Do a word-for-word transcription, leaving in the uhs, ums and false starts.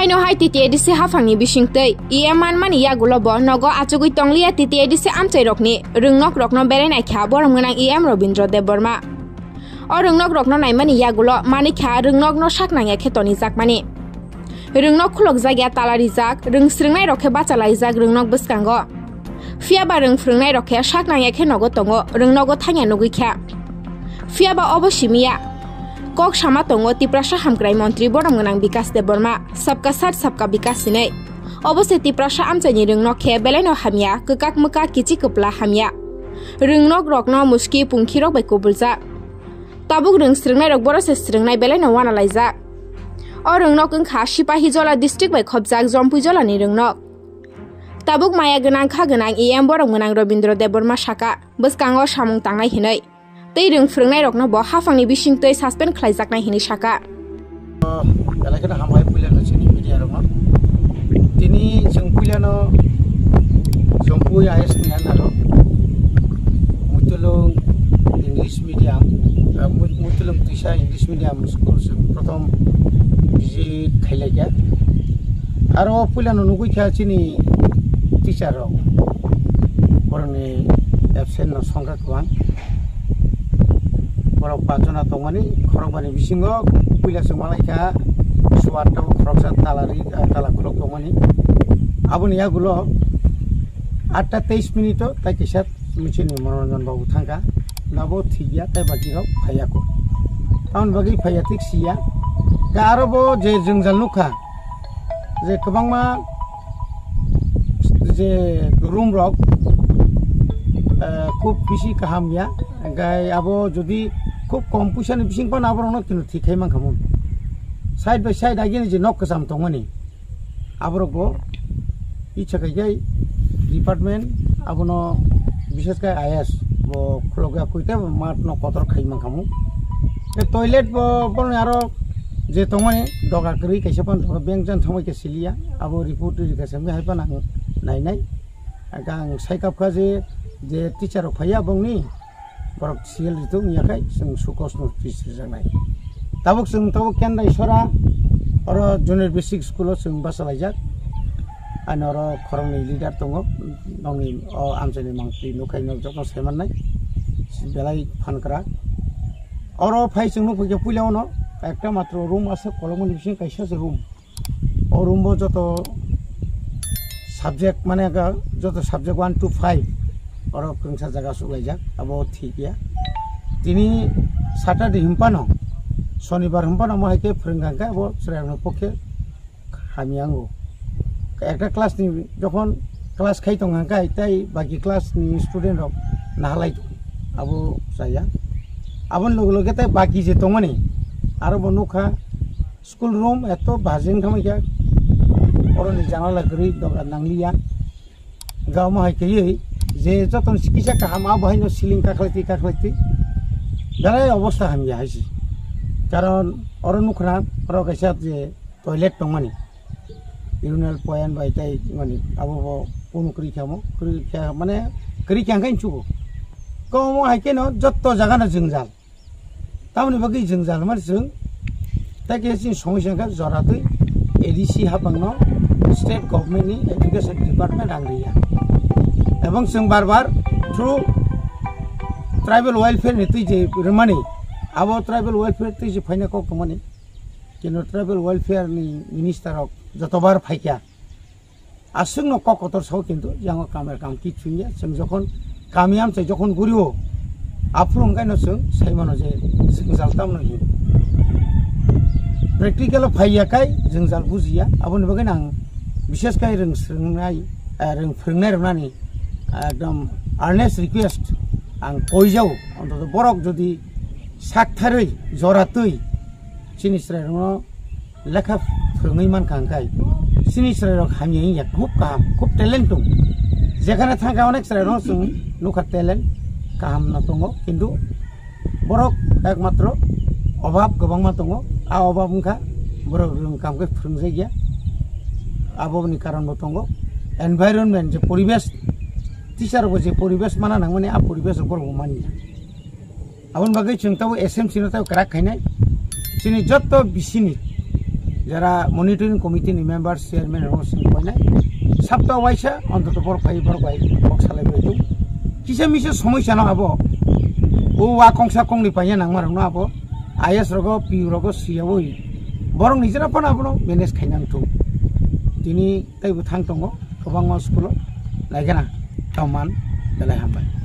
Haino hai titi edisi hafangni bisingtei iya man mani ya gulobo nogo achugui tonglia titi edisi amchai rokni rungnok rokno berenai kha borong gonang em Robindra Deborma o rungnok rokno naimani ya gulo mani kha rungnok no saknang ekhetoni jakmani rungnok khulok jagya talari jak rungsringnai rokhe bachalai jak rungnok bwskango fiaba rungfrungnai rokhe saknang ekhe nogo tongo rungnogo thangya nugui kha fiaba obosimia Kok sama tongo Tiprasa Hamkrai Montri Borong Gonang Bikas Deborma Sabka Sat Sabka Bikas Sinai Obose Tiprasa Amchani Rungnok Khe Beleno Hamya Kekak Meka Kichi Kepla Hamya Rungnok Rokno Muski Pungkirok Bai Kubulja Tabuk Rungsringnai Rok Borose Sringnai Beleno Wanalaija O Rungnok Wngkha Sipahijola District Bai Khobjak Jompuijola ni Rungnok Tabuk Maya Gonang Kha Gonang Em Borong Gonang Robindra Deborma Saka Bwskango Samung Tangnai Hinai Tei rungfrungnai rokno bo hafangni bisingtei suspend khlaijaknai hini saka Elakena hamai puilano chini media rokno tini jeng puilano jompui is ni anaro mutulung English medium mutulung tisa English medium school prothom biji khailaiya aro puilano nugui kha chini teacher rok boroni absent no songkha kwang Borok pajona tongmani khorokmani bisingo puila sumalaika suwarto khoroksa talari tala khorok tongmani aboni yagulo atta teis minito tai kisat michini manoranjan babu thangka nabo thigya tai bagi rok phayako taun bagi phayatik sia garobo je jenggal nukha je kwbangma je room rok খুব বেশি কাহামিয়া গাই আবো যদি খুব কম পয়সানি বিসিং পান আবরনো কিন্তু ঠিকই মানখামুন সাইড বাই সাইড আগিনি যে নক কাসাম তংমানি আবরগো ইচ্ছা গাই ডিপার্টমেন্ট আবনো বিশেষ করে আইএস বো খলগা কইতে মাত ন কতর খাই মানখামু টয়লেট বনে আরো যে তংমানি দগা করি কাইছে পান ব্যাংক জান থামাইকে সিলিয়া আবো রিপোর্ট রিকাসে আমি হাইপান আং নাই নাই গাং সাইকাপ কাজে যে টিচার ফাইয়া বংনি বরক সিএল রিতো নিয়াkai जों सुकस नो टिचार जानाय ताबुक जों ताबुक केन रायसरा अर जुनियर बेसिक स्कुल जों बासालायजाक आनो अर खरंनि लिडार दङ नंनि आमजनि मांख्रि नुखाय न जक सेमाननाय बेलाय फानग्रा अर फाइ जों नुफैके पुइलावनो একটা মাত্র রুম আছে কলমনি বিসিং কাইসা যে রুম ও রুমবো যত সাবজেক্ট মানে যত সাবজেক্ট one to five और कंसा जगह सुलाइजाक अब ठीक है तिनी सैटरडे हिमपानो शनिवार हिमपानो माइके फोरोंगांका अब श्रेयनो पक्षे हामियांगो एकटा क्लास नि जखन क्लास खाइ तंगांका ताई बाकी क्लास नि स्टूडेंट रक नाहालाय अब जाया आबन लोग लोगे ताई बाकी जे तंगमानि आरो बनुखा स्कूल रूम एतो बाजिं थमाइका अरनि जानाला गरि दगा नांलिया गाव माइके যে যতন চিকিৎসা কাহাম আবহাইনো সিলিং কাখলাইতি কাখলাইতি দাঁড়াই অবস্থা হামিয়া হাইছি কারণ অরনুখরা অর কাইসাত যে টয়লেট টংমানি ইউরিনাল পয়েন্ট বাইতাই মানে আবো কোন করি খামো করি খা মানে করি খাঙ্গাইন চুবো কম হাইকেন যত জায়গানো জংজাল তামনি বাকি জংজাল মানে जों তাকে যে সমস্যাকা জরাতই এডিসি হাবাংনো স্টেট গভর্নমেন্টনি এডুকেশন ডিপার্টমেন্ট आंगरिया এবং जों बार बार थ्रू ट्राइबल वेलफेयर नि तुइ जे रमानि आबो ट्राइबल वेलफेयर तुइ जे फाइना को कमानि किनु ट्राइबल वेलफेयर नि मिनिस्टर अफ जतबार फाइका आसुं न ककतर सौ किन्तु यांग कामेर काम कि छुनिया जों जखन कामियाम चाहिँ जखन गुरियो आफुं गायनो जों साइमानो जे जों जालताम नहि प्रेक्टिकल फाइयाखाय जों जाल बुजिया आबोनि बागै आं विशेष काय रों सोंनाय रों फोरोंनाय रनानि एकदम आर्नेस्ट रिक्वेस्ट आं कइजाव अन्तत बरक जदि साकथारै जरातै सिनिस्रायनो लेखा फोरोङै मानखांखाय सिनिस्रायरक हामिया खूब काहाम खूब टेलेन्ट दं जेखाने थांगा अनेक स्रायनो जों नुखा टेलेन्ट काहाम न दङ किन्तु बरक एकमात्र अभाब गोबांमा दङ आ अभाब उनखा बरक रों कामखौ फोरोंजायगिया आबोनि कारणबो दङ एनभायरनमेन्ट जे परिबेश टीचर को जे परिवेश माना नांगमानि आ परिवेश बरगो मानि आबन बागै जों ताव एसएमसी न ताव क्राक खाइनाय जोंनि जत्त बिसिनि যারা মনিটরিং কমিটিনি মেম্বার চেয়ারম্যান এবং সিংকয়নাय सप्ताह वाइसा अंतत बर फाइ बर बाय बक सालायबाय दं किसे मिसे समस्या न आबो ओ वा कंसा कंनि पाया नांमार न आबो आईएस रगो पी रगो सियाबो बरं निजरा पन आबो मैनेज खायनांथौ दिनि ताइबो थां दङ गोबां स्कुल लायगोना तामान देलाय हामबाय।